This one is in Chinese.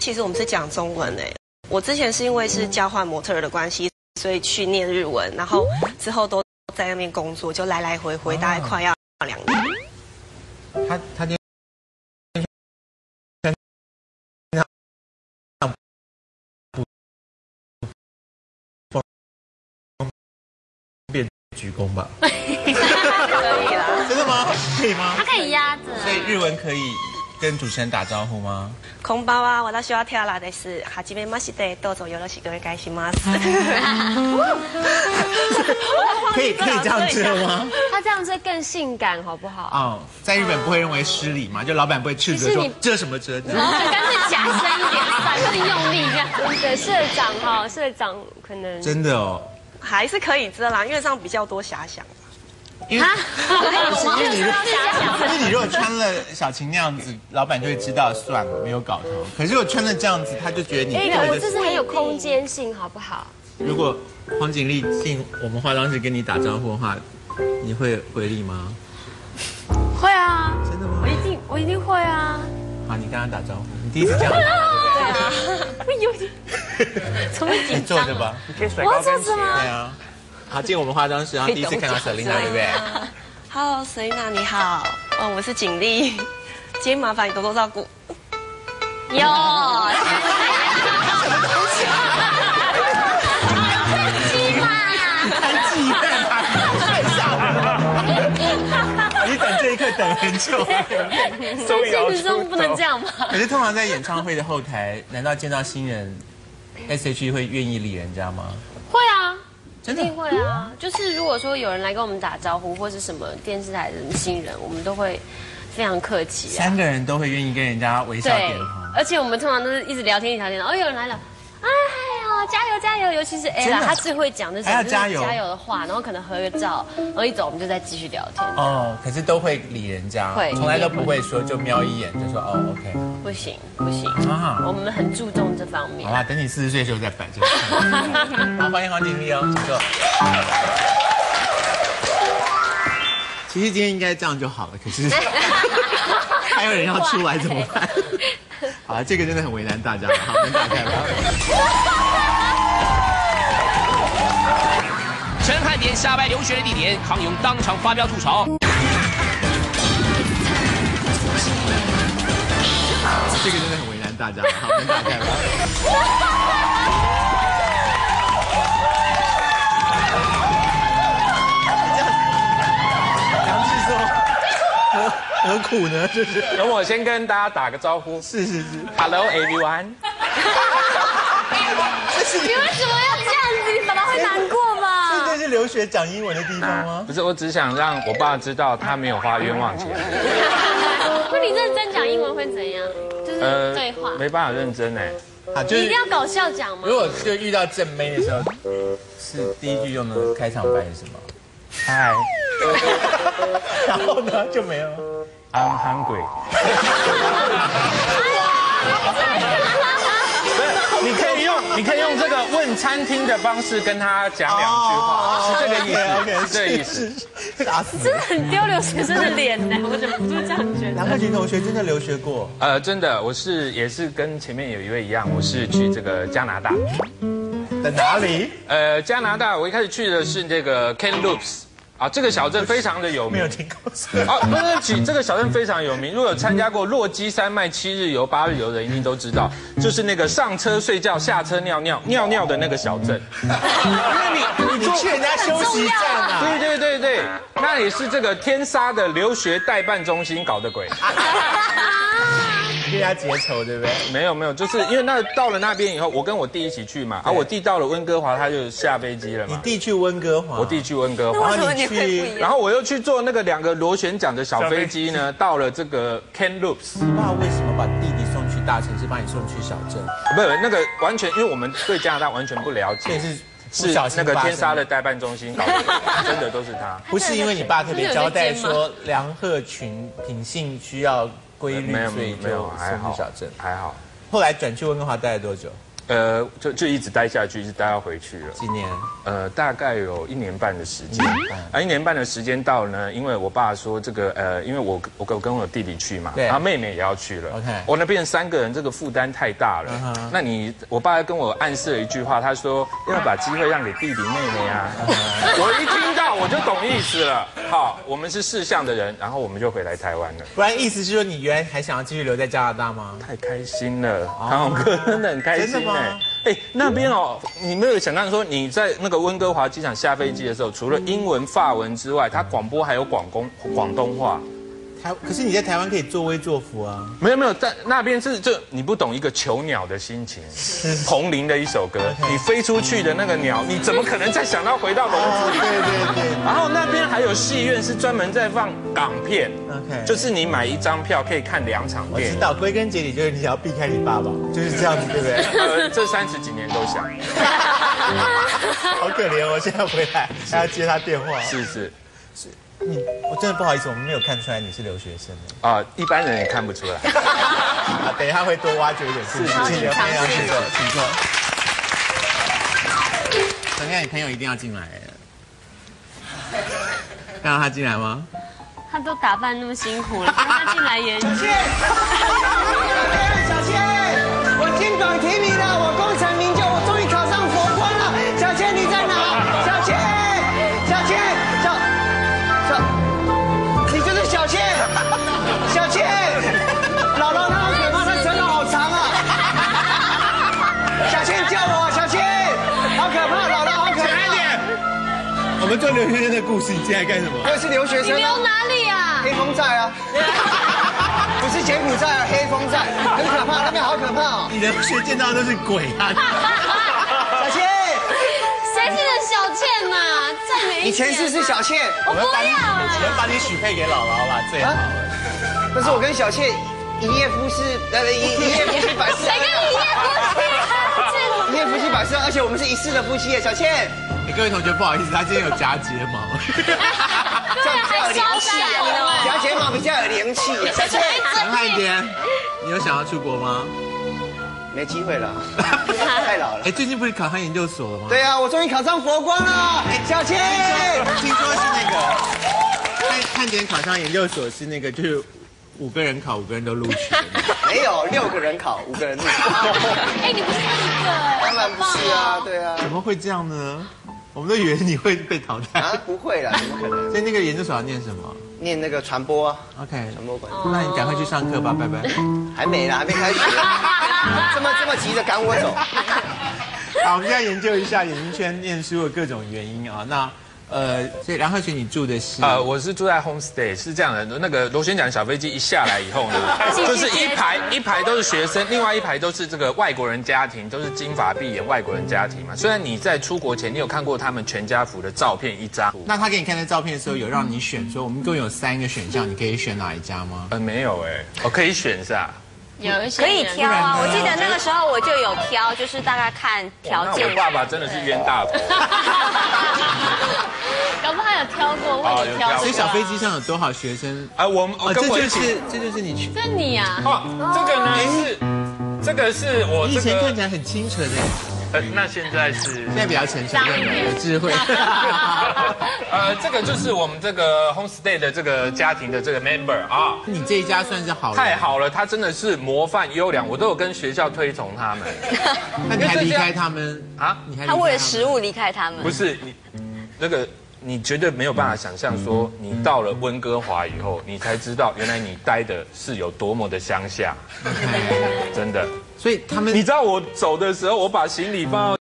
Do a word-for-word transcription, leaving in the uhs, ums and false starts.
其实我们是讲中文诶。我之前是因为是交换模特儿的关系，所以去念日文，然后之后都在那边工作，就来来回回，大概快要两年。 他他念变鞠躬吧？ 可以啦。 真的吗？可以吗？ 他可以压着。 所以日文可以跟主持人打招呼吗？ こんばんは、私はティアラです。はじめまして、どうぞよろしくお願いします。 可以可以这样遮吗？ 他这样遮更性感，好不好？ 哦，在日本不会认为失礼嘛？就老板不会斥责说遮什么遮？ 然后干脆夹深一点，算更用力这样。对，社长哈，社长可能真的哦， 还是可以遮啦，因为这样比较多遐想。 因为因为你如因为你如果穿了小晴那样子，老板就会知道算了没有搞头。可是如果穿了这样子，他就觉得你哎，我这是很有空间性，好不好？ 如果黄景丽进我们化妆室跟你打招呼的话，你会回礼吗？ 会啊， 真的吗？ 我一定我一定会啊。 好，你跟他打招呼，你第一次这样。 对啊，会有点，怎么紧张？ 坐着吧，你可以甩我要坐着吗？ 对啊。好，进我们化妆室，然后第一次看到 Selina， 对不对 ？Hello Selina， 你好，哦，我是景丽，今天麻烦你多多照顾。 有。 你等这一刻等很久， 在现实中不能这样吗？ 可是通常在演唱会的后台，难道见到新人 ，S H E 会愿意理人家吗？ 会啊， 真的一定会啊。就是如果说有人来跟我们打招呼，或是什么电视台的新人，我们都会非常客气啊。 三个人都会愿意跟人家微笑点头， 而且我们通常都是一直聊天一直聊天，哦，有人来了。哎呦，加油加油！尤其是 Ella， 她最会讲那种加油加油的话，然后可能合个照，然后一走我们就再继续聊天。 哦，可是都会理人家， 会， 从来都不会说就瞄一眼就说哦 OK。 不行不行啊， 我们很注重这方面。 好啦，等你四十岁的时候再摆这个。好，欢迎黄景丽哦，请坐。其实今天应该这样就好了，可是还有人要出来怎么办？好了，这个真的很为难大家了。好，门打开了。 陈汉典下班留学的地点，康永当场发飙吐槽。 这个真的很为难大家了。好，门打开了。杨志说。何何苦呢？就是容我先跟大家打个招呼。 是是是 ，Hello everyone。 你为什么要这样子？你爸爸会难过吧？ 这是留学讲英文的地方吗？ 不是，我只想让我爸知道他没有花冤枉钱。 那你认真讲英文会怎样？就是对话。 没办法认真哎。 啊，就是你一定要搞笑讲吗？ 如果就遇到正妹的时候，是第一句用的开场白是什么？ 嗨。 然后呢就没有 I'm hungry。你可以用，你可以用这个问餐厅的方式跟他讲两句话，是这个意思， OK， 是这个意思。 傻死！ 真的很丢留学生的脸呢，我忍不住这样觉得。 梁克群同学真的留学过？ 呃，真的，我是也是跟前面有一位一样，我是去这个加拿大。 在哪里？ 呃，加拿大，我一开始去的是这个 Kamloops。啊，这个小镇非常的有名， 没有听过。 啊，对不起，这个小镇非常有名。如果有参加过洛基山脉七日游、八日游的人，一定都知道，就是那个上车睡觉、下车尿尿、尿尿的那个小镇。因为你你去人家休息站啊？ 对对对对，那里是这个天杀的留学代办中心搞的鬼。 跟人家结仇，对不对？ 没有没有，就是因为那到了那边以后，我跟我弟一起去嘛，啊，我弟到了温哥华，他就下飞机了嘛。 你弟去温哥华， 我弟去温哥华， 为什么你会不一样？ 然后我又去坐那个两个螺旋桨的小飞机呢，到了这个 Kamloops。 你爸为什么把弟弟送去大城市，把你送去小镇？ 不是那个完全，因为我们对加拿大完全不了解， 是是那个天杀的代办中心搞的，真的都是他。 不是因为你爸特别交代说梁鹤群品性需要规律，所以就送去小镇。 还好。 后来转去温哥华待了多久？ 呃，就就一直待下去，一直待要回去了。 几年？ 呃，大概有一年半的时间。啊，一年半的时间到了呢，因为我爸说这个呃，因为我我跟我跟我弟弟去嘛，然后妹妹也要去了。OK， 我那边三个人这个负担太大了。Uh huh. 那你我爸跟我暗示了一句话，他说要把机会让给弟弟妹妹啊。Uh huh. 我一听到我就懂意思了。好，我们是识相的人，然后我们就回来台湾了。 不然意思是说你原来还想要继续留在加拿大吗？ 太开心了，唐永哥真的很开心。真的吗？哎，那边哦，你没有想到说你在那个温哥华机场下飞机的时候，除了英文、法文之外，它广播还有广东广东话。 台可是你在台湾可以作威作福啊。 没有没有，在那边是就你不懂一个囚鸟的心情。彭羚的一首歌，你飞出去的那个鸟，你怎么可能再想到回到笼子里？ 对对对。 然后那边还有戏院是专门在放港片 ，OK， 就是你买一张票可以看两场电影。 我知道，归根结底就是你要避开你爸爸，就是这样子，对不对？ 呃，这三十几年都想。 好可怜哦，现在回来还要接他电话。 是是。 你我真的不好意思，我们没有看出来你是留学生的啊，一般人也看不出来。 啊，等一下会多挖掘一点故事，请留朋友请坐，请坐。等一下，你朋友一定要进来。要让他进来吗？ 他都打扮那么辛苦了，让他进来也。 小倩，小倩，我金榜题名了，我功成名就，我终于考上佛光了。小倩你在哪？小倩，小倩，小。你就是小倩，小倩，姥姥她好可怕，她舌头好长啊！小倩救我，小倩，好可怕，姥姥好可怕！ 快点！我们做留学生的故事，你进来干什么？ 我也是留学生。 你留哪里啊？ 黑风寨啊，不是柬埔寨啊，黑风寨，很可怕，那边好可怕哦。 你的学见到的都是鬼啊！ 小倩， 谁是个小倩呐？再没你前世是小倩， 我不要啊！ 我们把你许配给姥姥啦，最好了。 但是我跟小倩一夜夫妻，呃，一一夜夫妻百世。 谁跟你一夜夫妻啊？ 一夜夫妻百世，而且我们是一世的夫妻耶，小倩。 各位同学，不好意思，他今天有夹睫毛。 对啊，还超闪哦！ 夹睫毛比较有灵气。小倩， 陈汉典，你有想要出国吗？ 没机会了，太老了。 哎，最近不是考上研究所了吗？ 对啊，我终于考上佛光了。小倩， 听说是那个汉汉典考上研究所是那个就是五个人考，五个人都录取。 没有，六个人考，五个人录取。 哎，你不是一个哎， 当然不是啊，对啊。 怎么会这样呢？我们都以为你会被淘汰啊，不会啦，怎么可能？ 所以那个研究所要念什么？ 念那个传播啊。 OK， 传播管理。 那你赶快去上课吧，拜拜。 还没啦，还没开始。这么这么急着赶我走。 好，我们现在研究一下演艺圈念书的各种原因啊。那呃，所以梁鹤群你住的是？ 呃，我是住在 homestay， 是这样的。那个螺旋桨小飞机一下来以后呢，就是一排一排都是学生，另外一排都是这个外国人家庭，都是金发碧眼外国人家庭嘛。虽然你在出国前，你有看过他们全家福的照片一张， 那他给你看那照片的时候，有让你选说，我们共有三个选项，你可以选哪一家吗？ 呃，没有哎，我可以选是吧？ 有一些可以挑啊，我记得那个时候我就有挑，就是大概看条件。 那我爸爸真的是冤大头。 搞不好有挑过，为你挑过。 所以小飞机上有多少学生？ 啊，我们哦，这就是这就是你去。 这你啊？ 哦，这个呢是，这个是我以前看起来很清纯哎。 呃，那现在是现在比较成熟，有智慧。 呃，这个就是我们这个 homestay 的这个家庭的这个 member 啊。 你这一家算是好， 太好了，他真的是模范优良，我都有跟学校推崇他们。 那你还离开他们啊？你还他为了食物离开他们？ 不是你，那个你绝对没有办法想象说，你到了温哥华以后，你才知道原来你待的是有多么的乡下，真的。 所以他们， 你知道我走的时候，我把行李放到